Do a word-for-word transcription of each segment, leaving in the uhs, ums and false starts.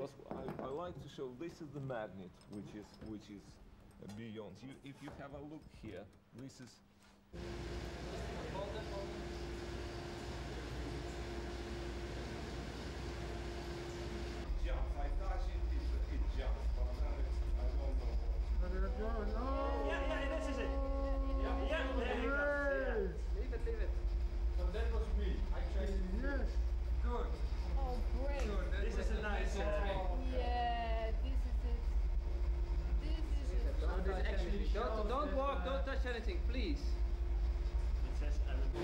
because I, I like to show this is the magnet, which is which is beyond. You, if you have a look here, this is. Jumps. I touch it, it, it jumps, but I don't know. No! Yeah, yeah, this is it. Yeah, yeah, there you go. Leave it, leave it. So that was me. I tried it. Yes. Good. Oh, great. Good. That This was is a nice. Uh, Yeah, this is it. This is it. Don't touch anything. Don't, don't walk, don't touch anything, please. it says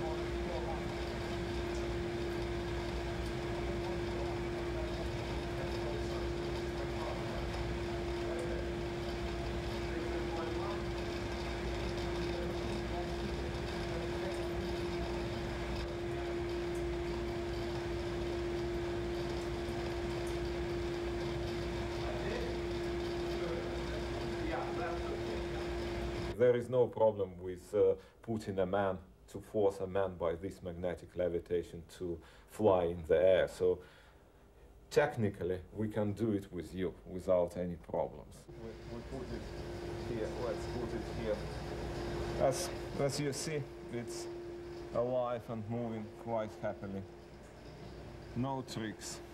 There is no problem with uh, putting a man, to force a man by this magnetic levitation to fly in the air. So technically we can do it with you without any problems. We, we put it here, let's put it here. As, as you see, it's alive and moving quite happily. No tricks.